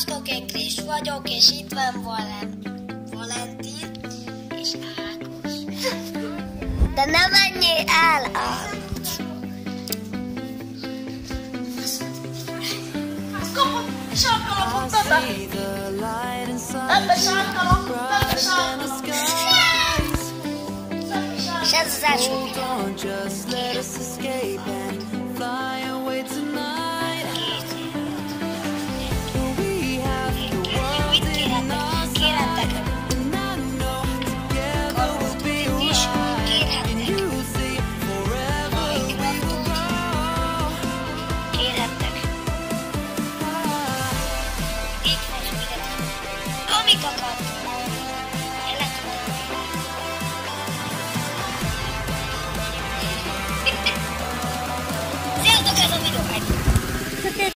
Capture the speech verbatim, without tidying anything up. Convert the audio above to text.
Sziasztok, én Kris vagyok, és itt van Valen- Valentin és Ákos. De ne menjél el, Ákos! Kapod, sarkalapot, Pepe! Pepe, sarkalap, Pepe, sarkalap! És ez az első videó. Just let us escape.